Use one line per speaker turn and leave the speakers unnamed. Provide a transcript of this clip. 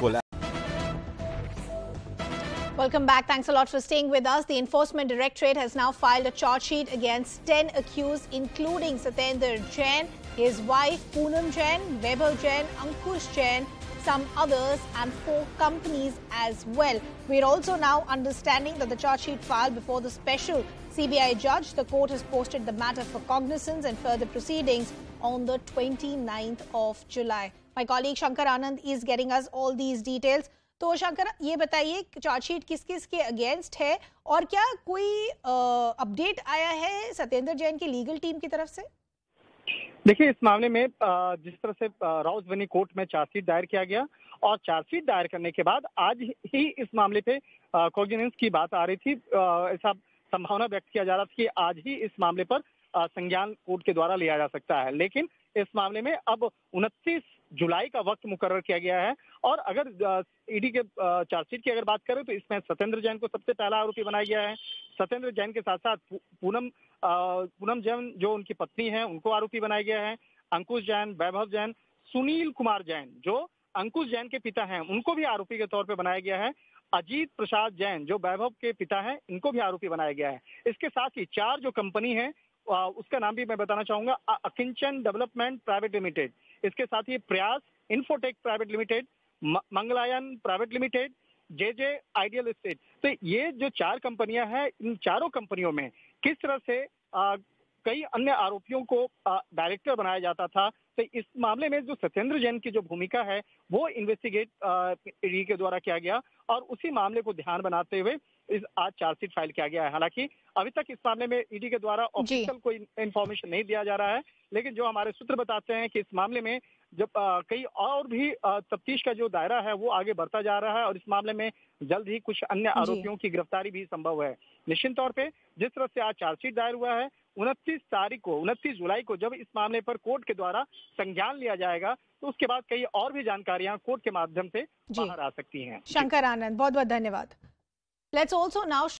full.
Welcome back. Thanks a lot for staying with us. The Enforcement Directorate has now filed a charge sheet against 10 accused, including Satyendra Jain, his wife Poonam Jain, Vaibhav Jain, Ankush Jain, some others, and 4 companies as well. We're also now understanding that the charge sheet filed before the special CBI judge. The court has posted the matter for cognizance and further proceedings on the 29th of July. My colleague Shankar Anand is getting us all these details. तो शंकर, ये बताइए chargesheet किस किस के against है और क्या कोई अपडेट आया है सत्येंद्र जैन की लीगल टीम की तरफ से?
देखिए, इस मामले में जिस तरह से राउज़बनी कोर्ट में चार्जशीट दायर किया गया और चार्जशीट दायर करने के बाद आज ही इस मामले पे कॉग्निजेंस की बात आ रही थी। ऐसा संभावना व्यक्त किया जा रहा था कि आज ही इस मामले पर संज्ञान कोर्ट के द्वारा लिया जा सकता है, लेकिन इस मामले में अब 29 जुलाई का वक्त मुकर्रर किया गया है। और अगर ईडी के चार्जशीट की अगर बात करें तो इसमें सत्येंद्र जैन को सबसे पहला आरोपी बनाया गया है। सत्येंद्र जैन के साथ साथ पूनम जैन जो उनकी पत्नी है उनको आरोपी बनाया गया है। अंकुश जैन, वैभव जैन, सुनील कुमार जैन जो अंकुश जैन के पिता हैं उनको भी आरोपी के तौर पर बनाया गया है। अजीत प्रसाद जैन जो वैभव के पिता हैं इनको भी आरोपी बनाया गया है। इसके साथ ही 4 जो कंपनी है उसका नाम भी मैं बताना चाहूंगा, अकिंचन डेवलपमेंट प्राइवेट लिमिटेड, इसके साथ ही Prayas infotech private limited, Mangalayan private limited, JJ ideal estate. तो ये जो 4 कंपनियां हैं, इन चारों कंपनियों में किस तरह से कई अन्य आरोपियों को डायरेक्टर बनाया जाता था। तो इस मामले में जो सत्येंद्र जैन की जो भूमिका है वो इन्वेस्टिगेट ईडी के द्वारा किया गया और उसी मामले को ध्यान बनाते हुए आज चार्जशीट फाइल किया गया है। हालांकि अभी तक इस मामले में ईडी के द्वारा ऑफिशियल कोई इंफॉर्मेशन नहीं दिया जा रहा है, लेकिन जो हमारे सूत्र बताते हैं कि इस मामले में जब कई और भी तफ्तीश का जो दायरा है वो आगे बढ़ता जा रहा है और इस मामले में जल्द ही कुछ अन्य आरोपियों की गिरफ्तारी भी संभव है। निश्चित तौर पे जिस तरह से आज चार्जशीट दायर हुआ है, 29 जुलाई को जब इस मामले पर कोर्ट के द्वारा संज्ञान लिया जाएगा तो उसके बाद कई और भी जानकारियां कोर्ट के माध्यम से बाहर आ सकती हैं।
शंकर आनंद, बहुत बहुत धन्यवाद। Let's also now